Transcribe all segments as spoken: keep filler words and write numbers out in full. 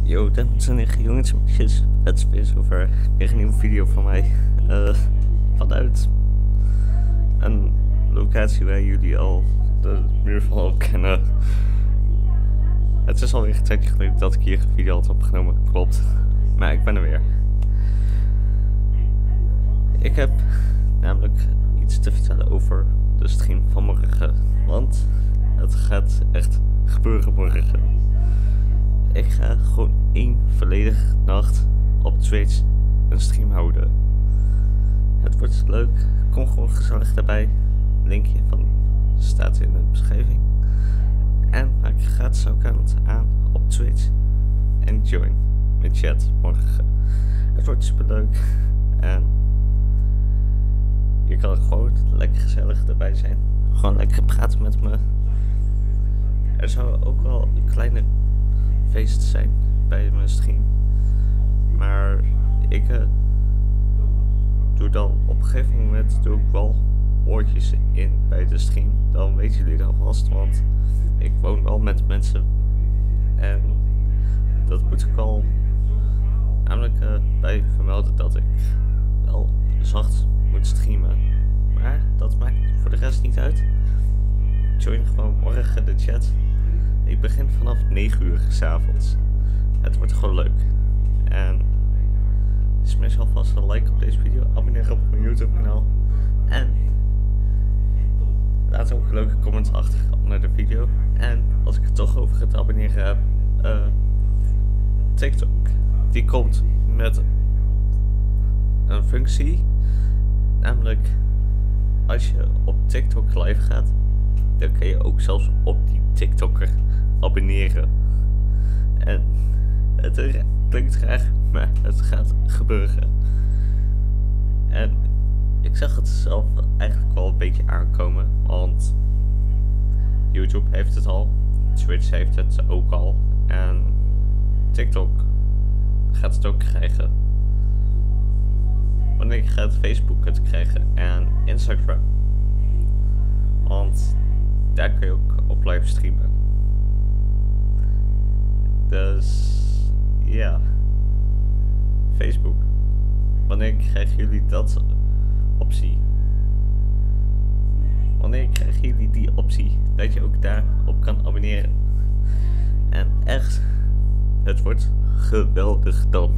Yo, dames en heren, jongens en meisjes, het is weer zover. Weer een nieuwe video van mij. Uh, vanuit een locatie waar jullie al de muur van al kennen. Het is alweer een tijdje geleden dat ik hier een video had opgenomen, klopt. Maar ik ben er weer. Ik heb namelijk iets te vertellen over de stream van morgen. Want het gaat echt gebeuren morgen. Ik ga gewoon één volledige nacht op Twitch een stream houden. Het wordt leuk. Kom gewoon gezellig daarbij. Linkje van staat in de beschrijving. En maak je gratis account aan op Twitch. En join met chat morgen. Het wordt super leuk. En je kan gewoon lekker gezellig erbij zijn. Gewoon lekker praten met me. Er zou ook wel een kleine feest zijn bij mijn stream. Maar ik uh, doe dan op een gegeven moment doe ik wel oortjes in bij de stream. Dan weten jullie dat alvast, want ik woon wel met mensen. En dat moet ik al namelijk uh, bij vermelden dat ik wel zacht moet streamen. Maar dat maakt voor de rest niet uit. Join gewoon morgen de chat. Ik begin vanaf negen uur 's avonds. Het wordt gewoon leuk. En smash alvast een like op deze video. Abonneer op mijn YouTube kanaal. En laat ook een leuke comment achter onder de video. En als ik het toch over het abonneren heb. Uh, TikTok. Die komt met een functie. Namelijk als je op TikTok live gaat. Dan kan je ook zelfs op die TikToker abonneren. En het klinkt raar, maar het gaat gebeuren. En ik zag het zelf eigenlijk wel een beetje aankomen, want YouTube heeft het al, Twitch heeft het ook al en TikTok gaat het ook krijgen. Wanneer gaat Facebook het krijgen en Instagram? Want daar kun je ook op live streamen. Dus ja, Facebook. Wanneer krijgen jullie dat optie? Wanneer krijgen jullie die optie dat je ook daarop kan abonneren? En echt, het wordt geweldig dan.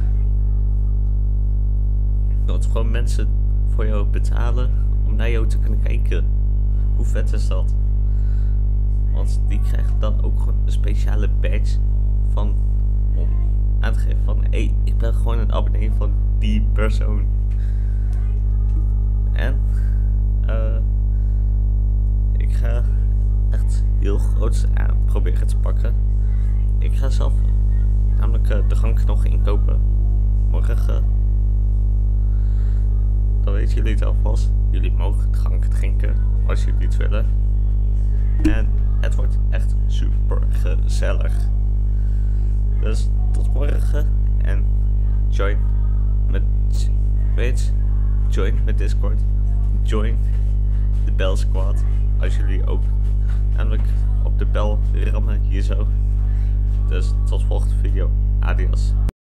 Dat gewoon mensen voor jou betalen om naar jou te kunnen kijken. Hoe vet is dat? Want die krijgt dan ook gewoon een speciale badge van om aan te geven van hé, hey, ik ben gewoon een abonnee van die persoon. En uh, ik ga echt heel groot aan proberen te pakken. Ik ga zelf namelijk uh, de drank nog inkopen morgen. Dan weten jullie het alvast. Jullie mogen drank drinken als jullie het willen. En het wordt echt super gezellig. Dus tot morgen. En join met Twitch. Join met Discord. Join de Bell Squad. Als jullie ook namelijk op de bel rammen hier zo. Dus tot volgende video. Adios.